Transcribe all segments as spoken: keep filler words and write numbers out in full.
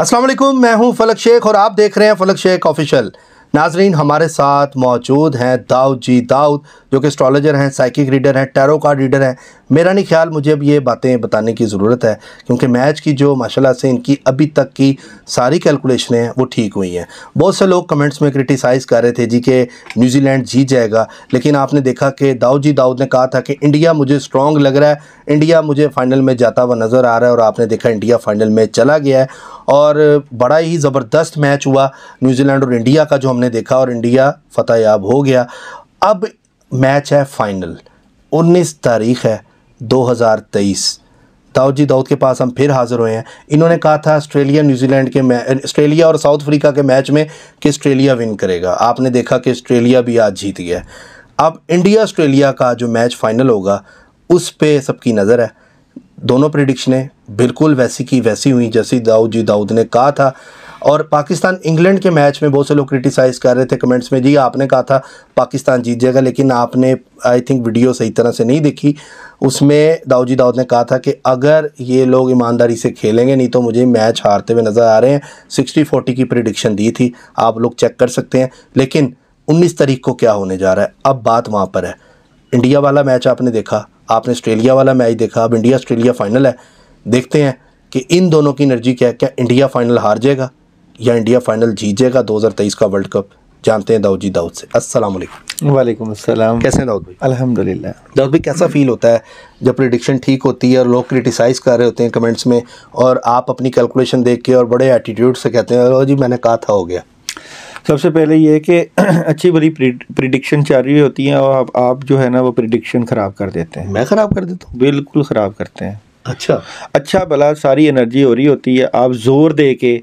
अस्सलाम वालेकुम, मैं हूं फलक शेख और आप देख रहे हैं फलक शेख ऑफिशियल। नाजरीन, हमारे साथ मौजूद हैं दाऊद जी दाऊद, जो कि एस्ट्रोलॉजर हैं, साइकिक रीडर हैं, टैरो कार्ड रीडर हैं। मेरा नहीं ख्याल मुझे अब ये बातें बताने की ज़रूरत है, क्योंकि मैच की जो माशाल्लाह से इनकी अभी तक की सारी कैलकुलेशनें हैं वो ठीक हुई हैं। बहुत से लोग कमेंट्स में क्रिटिसाइज़ कर रहे थे जी कि न्यूजीलैंड जीत जाएगा, लेकिन आपने देखा कि दाऊद जी दाऊद ने कहा था कि इंडिया मुझे स्ट्रॉन्ग लग रहा है, इंडिया मुझे फाइनल में जाता हुआ नज़र आ रहा है, और आपने देखा इंडिया फाइनल में चला गया है। और बड़ा ही ज़बरदस्त मैच हुआ न्यूजीलैंड और इंडिया का जो हमने देखा, और इंडिया फतेहयाब हो गया। अब मैच है फाइनल, उन्नीस तारीख़ है दो हज़ार तेईस। दाऊद जी दाऊद के पास हम फिर हाज़िर हुए हैं। इन्होंने कहा था ऑस्ट्रेलिया न्यूजीलैंड के मैच, ऑस्ट्रेलिया और साउथ अफ्रीका के मैच में कि ऑस्ट्रेलिया विन करेगा। आपने देखा कि ऑस्ट्रेलिया भी आज जीत गया। अब इंडिया ऑस्ट्रेलिया का जो मैच फाइनल होगा उस पे सबकी नज़र है। दोनों प्रेडिक्शनें बिल्कुल वैसी की वैसी हुई जैसी दाऊद जी दाऊद ने कहा था। और पाकिस्तान इंग्लैंड के मैच में बहुत से लोग क्रिटिसाइज़ कर रहे थे कमेंट्स में, जी आपने कहा था पाकिस्तान जीत जाएगा, लेकिन आपने आई थिंक वीडियो सही तरह से नहीं देखी। उसमें दाऊद जी दाऊद ने कहा था कि अगर ये लोग ईमानदारी से खेलेंगे नहीं तो मुझे मैच हारते हुए नज़र आ रहे हैं। सिक्सटी फोर्टी की प्रेडिक्शन दी थी, आप लोग चेक कर सकते हैं। लेकिन उन्नीस तारीख को क्या होने जा रहा है, अब बात वहाँ पर है। इंडिया वाला मैच आपने देखा, आपने ऑस्ट्रेलिया वाला मैच देखा, अब इंडिया ऑस्ट्रेलिया फाइनल है। देखते हैं कि इन दोनों की एनर्जी क्या है। क्या इंडिया फाइनल हार जाएगा या इंडिया फाइनल जीत जाएगा दो हज़ार तेईस का वर्ल्ड कप? जानते हैं दाऊद जी दाऊद से। अस्सलाम वालेकुम। वालेकुम अस्सलाम। कैसे हैं दाऊद भाई? अल्हम्दुलिल्लाह। दाऊद भाई, कैसा फील होता है जब प्रेडिक्शन ठीक होती है और लोग क्रिटिसाइज़ कर रहे होते हैं कमेंट्स में, और आप अपनी कैलकुलेशन देख के और बड़े एटीट्यूड से कहते हैं ओ जी मैंने कहा था हो गया? सबसे पहले ये है कि अच्छी बड़ी प्रिडिक्शन चल रही होती है और आप, आप जो है ना वो प्रिडिक्शन ख़राब कर देते हैं। मैं ख़राब कर देता हूँ? बिल्कुल ख़राब करते हैं। अच्छा अच्छा भला सारी एनर्जी हो रही होती है, आप ज़ोर दे के,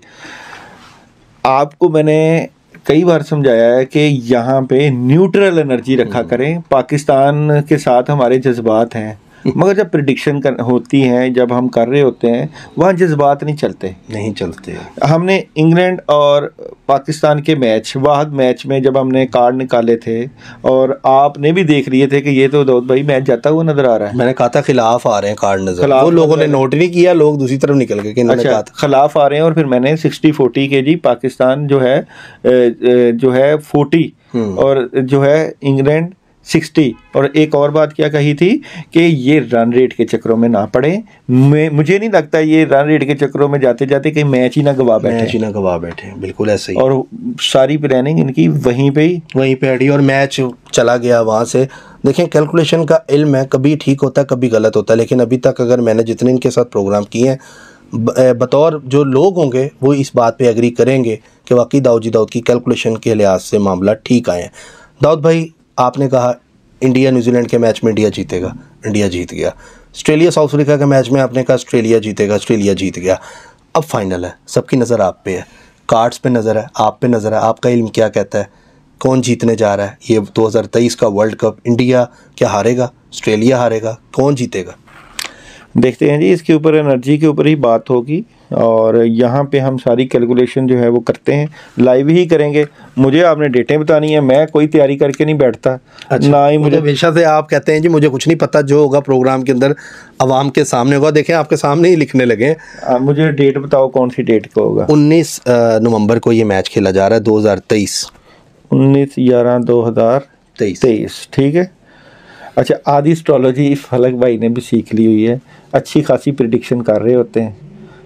आपको मैंने कई बार समझाया है कि यहाँ पे न्यूट्रल एनर्जी रखा करें। पाकिस्तान के साथ हमारे जज्बात हैं, मगर जब प्रिडिक्शन कर होती हैं, जब हम कर रहे होते हैं, वहाँ जज्बात नहीं चलते नहीं चलते। हमने इंग्लैंड और पाकिस्तान के मैच, वाहद मैच में जब हमने कार्ड निकाले थे, और आपने भी देख लिए थे कि ये तो दाऊद भाई मैच जाता हुआ नज़र आ रहा है। मैंने कहा था खिलाफ आ रहे हैं कार्ड नजर, वो लोगों ने नोट नहीं किया, लोग दूसरी तरफ निकल गए कि इन्होंने अच्छा, कहा था खिलाफ आ रहे हैं। और फिर मैंने सिक्सटी फोर्टी के जी पाकिस्तान जो है जो है फोर्टी और जो है इंग्लैंड सिक्सटी, और एक और बात क्या कही थी कि ये रन रेट के चक्रों में ना पड़े। मैं मुझे नहीं लगता ये रन रेट के चक्रों में जाते जाते कहीं मैच ही ना गवा बैठे मैच ही ना गवा बैठे बिल्कुल ऐसे ही। और सारी प्लानिंग इनकी वहीं पे ही वहीं पे अड़ी और मैच चला गया वहाँ से। देखें, कैलकुलेशन का इल्म है, कभी ठीक होता है कभी गलत होता है, लेकिन अभी तक अगर मैंने जितने इनके साथ प्रोग्राम किए हैं, बतौर जो लोग होंगे वो इस बात पे एग्री करेंगे कि वाकई दाऊद जी दाऊद की कैलकुलेशन के लिहाज से मामला ठीक आए हैं। दाऊद भाई, आपने कहा इंडिया न्यूजीलैंड के मैच में इंडिया जीतेगा, इंडिया जीत गया। ऑस्ट्रेलिया साउथ अफ्रीका के मैच में आपने कहा ऑस्ट्रेलिया जीतेगा, ऑस्ट्रेलिया जीत गया। अब फाइनल है, सबकी नज़र आप पे है, कार्ड्स पे नज़र है, आप पे नज़र है। आपका इल्म क्या कहता है, कौन जीतने जा रहा है ये दो हज़ार तेईस का वर्ल्ड कप? इंडिया क्या हारेगा, ऑस्ट्रेलिया हारेगा, कौन जीतेगा? देखते हैं जी, इसके ऊपर एनर्जी के ऊपर ही बात होगी, और यहाँ पे हम सारी कैलकुलेशन जो है वो करते हैं, लाइव ही करेंगे। मुझे आपने डेटें बतानी है, मैं कोई तैयारी करके नहीं बैठता। अच्छा, ना ही मुझे हमेशा से आप कहते हैं जी मुझे कुछ नहीं पता, जो होगा प्रोग्राम के अंदर आवाम के सामने होगा। देखें, आपके सामने ही लिखने लगे। आ, मुझे डेट बताओ, कौन सी डेट को होगा? उन्नीस नवंबर को ये मैच खेला जा रहा है, दो हज़ार तेईस। उन्नीस ग्यारह दो हज़ार तेईस, ठीक है। अच्छा, आधी एस्ट्रोलॉजी फलक भाई ने भी सीख ली हुई है, अच्छी खासी प्रिडिक्शन कर रहे होते हैं।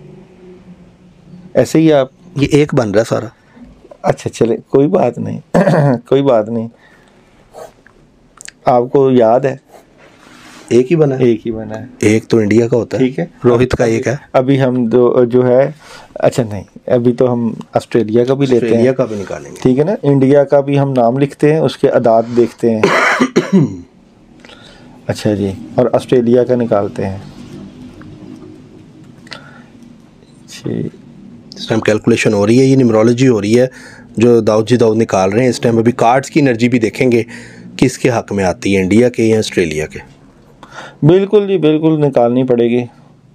ऐसे ही आप, ये एक बन रहा है सारा। अच्छा चले, कोई बात नहीं कोई बात नहीं। आपको याद है एक ही बना है? एक ही बना है। एक तो इंडिया का होता है, ठीक है, रोहित का एक है। अभी हम दो जो है, अच्छा नहीं, अभी तो हम ऑस्ट्रेलिया का भी लेते हैं, ऑस्ट्रेलिया का भी निकालेंगे, ठीक है ना। इंडिया का भी हम नाम लिखते हैं, उसके अदाद देखते हैं अच्छा जी, और ऑस्ट्रेलिया का निकालते हैं। इस टाइम कैलकुलेशन हो रही है, ये न्यूमरोलॉजी हो रही है जो दाऊद जी दाऊद निकाल रहे हैं इस टाइम। अभी कार्ड्स की एनर्जी भी देखेंगे किसके हक में आती है, इंडिया के या ऑस्ट्रेलिया के। बिल्कुल जी बिल्कुल, निकालनी पड़ेगी।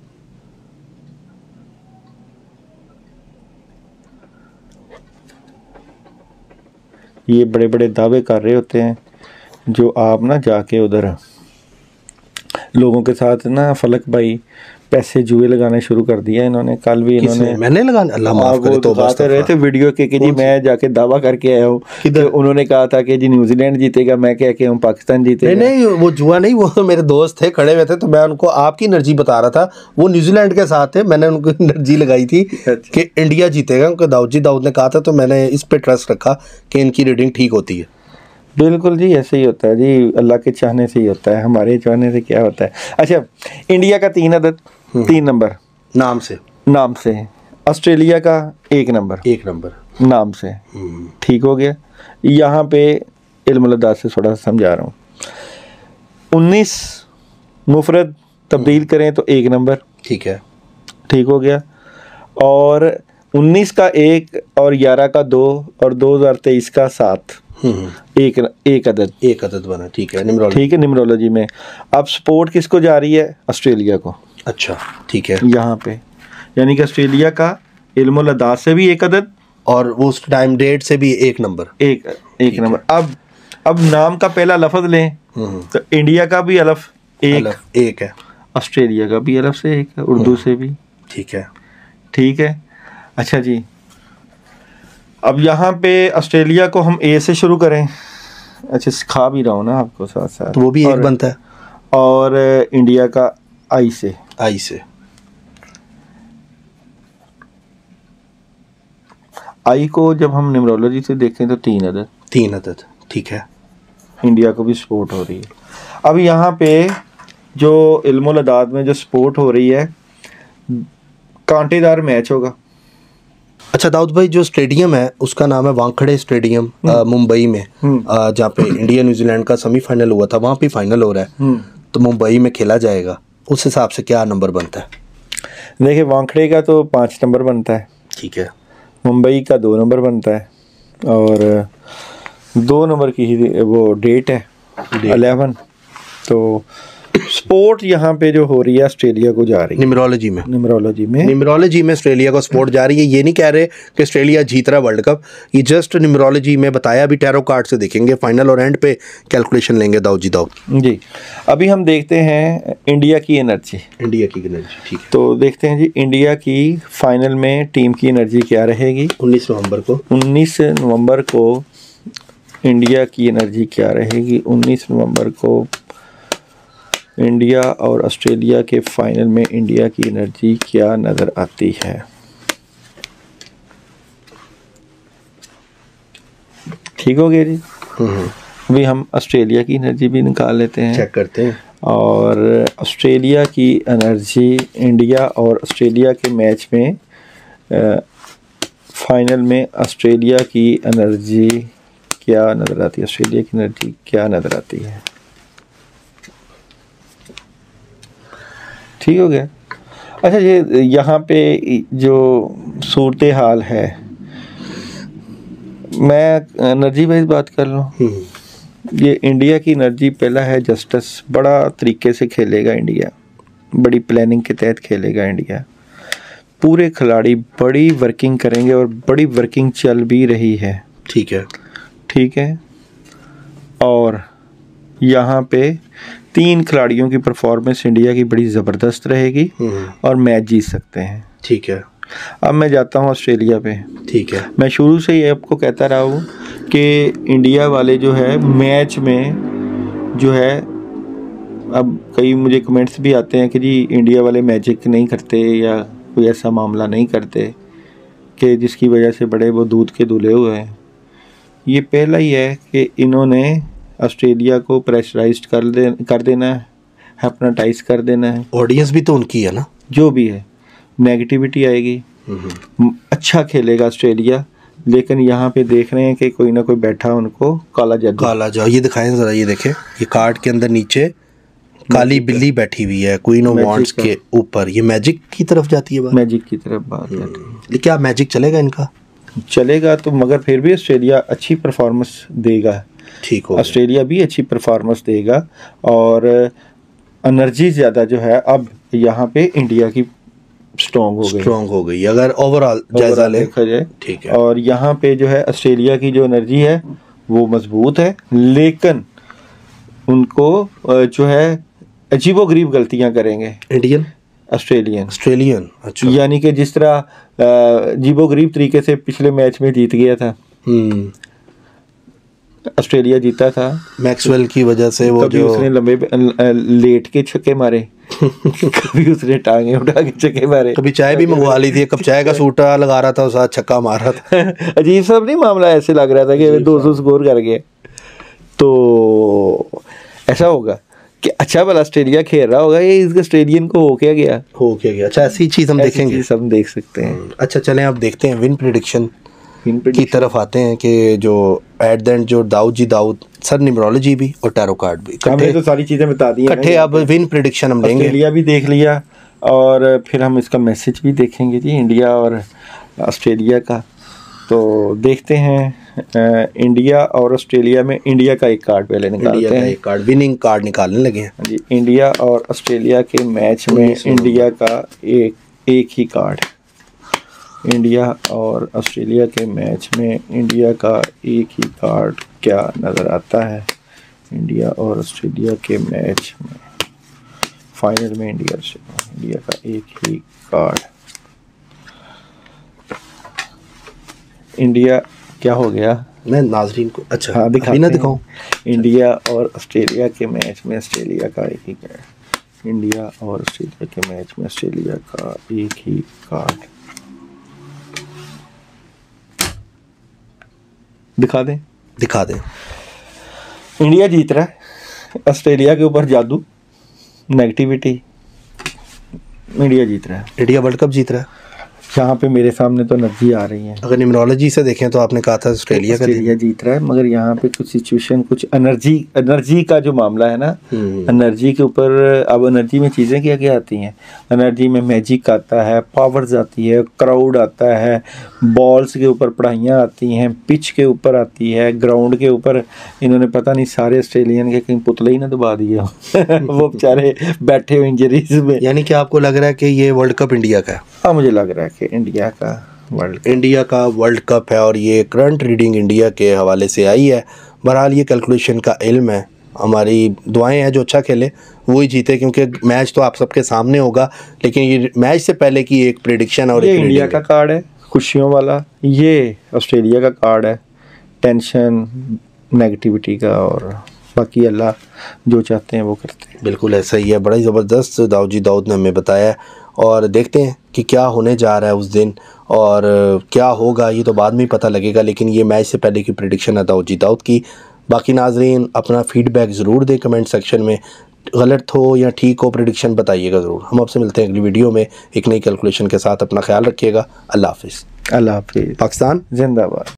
ये बड़े बड़े दावे कर रहे होते हैं जो आप ना जाके उधर लोगों के साथ ना फलक भाई पैसे जुए लगाने शुरू कर दिया इन्होंने। कल भी इन्होंने मैंने लगाने, अल्लाह माफ करे, तो बात रहे थे वीडियो के कि जी मैं जाके दावा करके आया हूँ, उन्होंने कहा था कि जी न्यूजीलैंड जीतेगा, मैं कह के हूँ पाकिस्तान जीतेगा। नहीं नहीं वो जुआ नहीं, वो तो मेरे दोस्त थे खड़े हुए थे, तो मैं उनको आपकी एनर्जी बता रहा था, वो न्यूजीलैंड के साथ थे, मैंने उनको एनर्जी लगाई थी कि इंडिया जीतेगा, उनको दाऊद जी दाऊद ने कहा था, तो मैंने इस पे ट्रस्ट रखा कि इनकी रीडिंग ठीक होती है। बिल्कुल जी, ऐसे ही होता है जी, अल्लाह के चाहने से ही होता है, हमारे चाहने से क्या होता है। अच्छा, इंडिया का तीन अदद, तीन नंबर नाम से नाम से ऑस्ट्रेलिया का एक नंबर एक नंबर नाम से, ठीक हो गया। यहाँ पे इल्मुल-अदाद से थोड़ा सा समझा रहा हूँ। उन्नीस मुफरद तब्दील करें तो एक नंबर, ठीक है, ठीक हो गया। और उन्नीस का एक और ग्यारह का दो और दो हज़ार तेईस का सात, एक एक अदद एक अदद बना, ठीक है निम्रोलॉजी, ठीक है निम्रोलॉजी में। अब सपोर्ट किसको जा रही है? ऑस्ट्रेलिया को। अच्छा ठीक है, यहाँ पे यानी कि ऑस्ट्रेलिया का इल्मुल-अदाद से भी एक अदद और उस टाइम डेट से भी एक नंबर, एक एक नंबर। अब अब नाम का पहला लफ्ज लें तो इंडिया का भी अलफ एक एक है, ऑस्ट्रेलिया का भी अलफ से एक है, उर्दू से भी, ठीक है ठीक है। अच्छा जी, अब यहाँ पे ऑस्ट्रेलिया को हम ए से शुरू करें। अच्छा, सिखा भी रहा हूँ ना आपको साथ साथ, तो वो भी एक बनता है। और इंडिया का आई से आई से आई को जब हम न्यूमरोलॉजी से देखें तो तीन अदद तीन अदद, ठीक है। इंडिया को भी सपोर्ट हो रही है। अब यहाँ पे जो इल्मुल-अदाद में जो सपोर्ट हो रही है, कांटेदार मैच होगा। अच्छा दाऊद भाई, जो स्टेडियम है उसका नाम है वानखेड़े स्टेडियम, मुंबई में, जहाँ पे इंडिया न्यूजीलैंड का सेमीफाइनल हुआ था, वहाँ पे फाइनल हो रहा है, तो मुंबई में खेला जाएगा। उस हिसाब से क्या नंबर बनता है? देखिए, वानखेड़े का तो पाँच नंबर बनता है, ठीक है। मुंबई का दो नंबर बनता है, और दो नंबर की ही वो डेट है अलेवन। तो स्पोर्ट यहाँ पे जो हो रही है ऑस्ट्रेलिया को जा रही है न्यूमरोलॉजी में न्यूमरोलॉजी में न्यूमरोलॉजी में ऑस्ट्रेलिया को सपोर्ट जा रही है। ये नहीं कह रहे कि ऑस्ट्रेलिया जीत रहा वर्ल्ड कप, ये जस्ट न्यूमरोलॉजी में बताया। अभी टैरो कार्ड से देखेंगे, फाइनल और एंड पे कैलकुलेशन लेंगे दाऊद जी दाऊद जी। अभी हम देखते हैं इंडिया की एनर्जी इंडिया की एनर्जी ठीक है। तो देखते हैं जी, इंडिया की फाइनल में टीम की एनर्जी क्या रहेगी उन्नीस नवंबर को उन्नीस नवंबर को इंडिया की एनर्जी क्या रहेगी। उन्नीस नवंबर को इंडिया और ऑस्ट्रेलिया के फाइनल में इंडिया की एनर्जी क्या नज़र आती है। ठीक हो गया जी। अभी हम ऑस्ट्रेलिया की एनर्जी भी निकाल लेते हैं, चेक करते हैं। और ऑस्ट्रेलिया की एनर्जी इंडिया और ऑस्ट्रेलिया के मैच में आ, फाइनल में ऑस्ट्रेलिया की एनर्जी क्या नज़र आती है। ऑस्ट्रेलिया की एनर्जी क्या नज़र आती है। ठीक हो गया। अच्छा, ये यहाँ पे जो सूरत हाल है, मैं एनर्जी वाइज बात कर लूँ। ये इंडिया की एनर्जी पहला है जस्टिस, बड़ा तरीके से खेलेगा इंडिया, बड़ी प्लानिंग के तहत खेलेगा इंडिया। पूरे खिलाड़ी बड़ी वर्किंग करेंगे और बड़ी वर्किंग चल भी रही है। ठीक है ठीक है। और यहाँ पे तीन खिलाड़ियों की परफॉर्मेंस इंडिया की बड़ी ज़बरदस्त रहेगी और मैच जीत सकते हैं। ठीक है। अब मैं जाता हूँ ऑस्ट्रेलिया पे। ठीक है। मैं शुरू से ही आपको कहता रहा हूँ कि इंडिया वाले जो है मैच में जो है, अब कई मुझे कमेंट्स भी आते हैं कि जी इंडिया वाले मैजिक नहीं करते या कोई ऐसा मामला नहीं करते कि जिसकी वजह से बड़े वो दूध के धुले हुए हैं। ये पहला ही है कि इन्होंने ऑस्ट्रेलिया को प्रेशराइज कर दे कर देना है, हिप्नोटाइज कर देना है। ऑडियंस भी तो उनकी है ना, जो भी है नेगेटिविटी आएगी। अच्छा खेलेगा ऑस्ट्रेलिया, लेकिन यहाँ पे देख रहे हैं कि कोई ना कोई बैठा उनको काला जादू काला जादू। ये दिखाएं ज़रा, ये देखें, ये कार्ड के अंदर नीचे काली बिल्ली बैठी हुई है क्वीन ऑफ वांड्स के ऊपर। ये मैजिक की तरफ जाती है बात, मैजिक की तरफ बात जाती है। लेकिन क्या मैजिक चलेगा इनका? चलेगा तो, मगर फिर भी ऑस्ट्रेलिया अच्छी परफॉर्मेंस देगा। ठीक हो, ऑस्ट्रेलिया भी अच्छी परफॉर्मेंस देगा और एनर्जी ज़्यादा जो है अब यहाँ पे इंडिया की स्ट्रॉन्ग हो गई स्ट्रॉन्ग हो गई अगर ओवरऑल जायजा देखा जाए। ठीक है। और यहाँ पे जो है ऑस्ट्रेलिया की जो एनर्जी है वो मजबूत है, लेकिन उनको जो है अजीबोगरीब गलतियां करेंगे। इंडियन ऑस्ट्रेलियन ऑस्ट्रेलियन अच्छा। यानी कि जिस तरह अजीबोगरीब तरीके से पिछले मैच में जीत गया था, हम्म ऑस्ट्रेलिया जीता था मैक्सवेल की वजह से। वो कभी जो उसने लंबे लेट के छक्के मारे कभी उसने टांगे उठा के छक्के मारे, कभी चाय भी मंगवा ली थी, कब चाय का सूटा लगा रहा था और साथ छक्का मार रहा था। अजीब सा नहीं मामला, ऐसे लग रहा था कि दो सौ स्कोर कर गए। तो ऐसा होगा कि अच्छा भला ऑस्ट्रेलिया खेल रहा होगा, ये इस ऑस्ट्रेलियन को हो क्या गया हो क्या गया। अच्छा ऐसी चीज़ हम देखेंगे, हम देख सकते हैं। अच्छा चलें अब देखते हैं विन प्रेडिक्शन की तरफ आते हैं कि जो एट द एंड जो दाऊद जी दाऊद सर न्यूमरोलॉजी भी और टैरो कार्ड भी हमने तो सारी चीज़ें बता दी इकट्ठे। अब विन प्रेडिक्शन हम लेंगे। ऑस्ट्रेलिया भी देख लिया और फिर हम इसका मैसेज भी देखेंगे जी, इंडिया और ऑस्ट्रेलिया का। तो देखते हैं इंडिया और ऑस्ट्रेलिया में। इंडिया का एक कार्ड पहले निकालते हैं, एक कार्ड विनिंग कार्ड निकालने लगे हैं जी। इंडिया और ऑस्ट्रेलिया के मैच में इंडिया का एक एक ही कार्ड, इंडिया और ऑस्ट्रेलिया के मैच में इंडिया का एक ही कार्ड क्या नज़र आता है। इंडिया और ऑस्ट्रेलिया के मैच में फाइनल में इंडिया इंडिया का एक ही कार्ड। इंडिया क्या हो गया, मैं नाजरीन को अच्छा हाँ दिखा ना दिखाऊं। इंडिया और ऑस्ट्रेलिया के मैच में ऑस्ट्रेलिया का एक ही कार्ड, इंडिया और ऑस्ट्रेलिया के मैच में ऑस्ट्रेलिया का एक ही कार्ड दिखा दें दिखा दें। इंडिया जीत रहा है, ऑस्ट्रेलिया के ऊपर जादू नेगेटिविटी, इंडिया जीत रहा है। इंडिया वर्ल्ड कप जीत रहा है। यहाँ पे मेरे सामने तो एनर्जी आ रही है। अगर न्यूमरोलॉजी से देखें तो आपने कहा था ऑस्ट्रेलिया का ऑस्ट्रेलिया जीत रहा है, मगर यहाँ पे कुछ सिचुएशन, कुछ एनर्जी एनर्जी का जो मामला है ना, एनर्जी के ऊपर। अब एनर्जी में चीज़ें क्या क्या आती हैं, एनर्जी में मैजिक आता है, पावर्स आती है, क्राउड आता है, बॉल्स के ऊपर पढ़ाइयाँ आती हैं, पिच के ऊपर आती है, ग्राउंड के ऊपर। इन्होंने पता नहीं सारे ऑस्ट्रेलियन के कहीं पुतले ही ना दबा दिए वो बेचारे बैठे हुए इंजरीज में। यानी कि आपको लग रहा है कि ये वर्ल्ड कप इंडिया का है? हाँ मुझे लग रहा है कि इंडिया का वर्ल्ड इंडिया का वर्ल्ड कप है और ये करंट रीडिंग इंडिया के हवाले से आई है। बहरहाल ये कैलकुलेशन का इल्म है, हमारी दुआएं हैं जो अच्छा खेले वही जीते, क्योंकि मैच तो आप सबके सामने होगा, लेकिन ये मैच से पहले की एक प्रेडिक्शन और ये एक इंडिया का कार्ड है खुशियों वाला, ये ऑस्ट्रेलिया का कार्ड है टेंशन नेगेटिविटी का, और बाकी अल्लाह जो चाहते हैं वो करते हैं। बिल्कुल ऐसा ही है, बड़ा ही ज़बरदस्त दाऊद जी दाऊद ने हमें बताया। और देखते हैं कि क्या होने जा रहा है उस दिन और क्या होगा, ये तो बाद में ही पता लगेगा, लेकिन ये मैच से पहले की प्रेडिक्शन है दाऊद जी दाऊद की। बाकी नाजरीन अपना फीडबैक ज़रूर दें कमेंट सेक्शन में, गलत हो या ठीक हो प्रेडिक्शन बताइएगा ज़रूर। हम आपसे मिलते हैं अगली वीडियो में एक नई कैलकुलेशन के साथ। अपना ख्याल रखिएगा। अल्लाह हाफिज़। अल्लाह हाफिज़। पाकिस्तान जिंदाबाद।